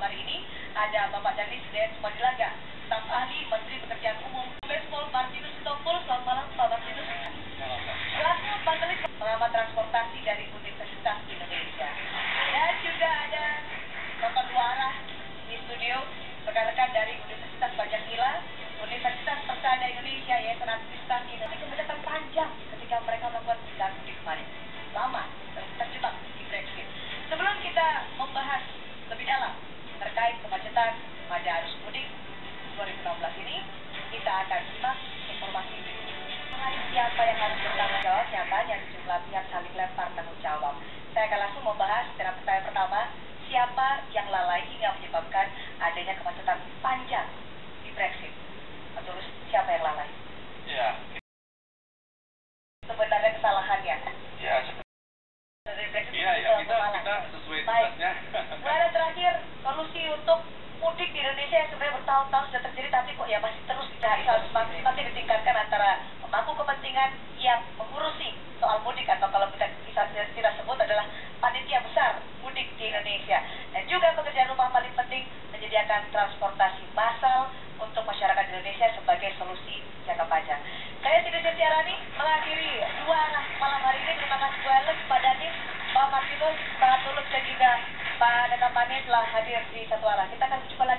hari ini ada Bapak Danis Hidayat Sumadilaga, staf ahli Menteri Pekerjaan Umum, Pol Martinus Sitompul. Selamat malam Pak Martinus. Selaku panelis pengamat transportasi dari Universitas Indonesia. Dan juga ada Bapak dua arah di studio, rekan-rekan dari Universitas Pancasila, Universitas Persada Indonesia, Yayasan Administrasi Indonesia. Kemacetan panjang ketika mereka melakukan perjalanan mudik kemarin. Lama dan terjebak di Brexit. Sebelum kita membahas lebih dalam terkait kemacetan pada arus mudik 2016 ini, kita akan simak informasi berikut. Mengenai siapa yang harus bertanggung jawab, nyatanya sejumlah pihak saling lempar tanggung jawab. Saya akan langsung membahas dengan pertanyaan pertama, siapa yang lalai hingga menyebabkan adanya kemacetan panjang di Brexit? Terus siapa yang lalai? Ya. Sebenarnya kesalahannya. Ya. Iya, kita sesuai tugasnya. Ada terakhir solusi untuk mudik di Indonesia yang sebenarnya bertahun-tahun sudah terjadi, tapi kok ya masih terus dicari, harus masih ditingkatkan antara pemangku kepentingan yang mengurusi soal mudik, atau kalau kita sebut adalah panitia besar mudik di Indonesia, dan juga pekerjaan rumah paling penting menyediakan transportasi massal untuk masyarakat Indonesia sebagai solusi jangka panjang. Saya Siti Setiarani mengakhiri dua arah malam hari ini. Terima kasih banyak Pak Danis, Pak Martinus, Pak Tulus, dan juga Pak Danapane telah hadir di satu arah. Kita akan berjumpa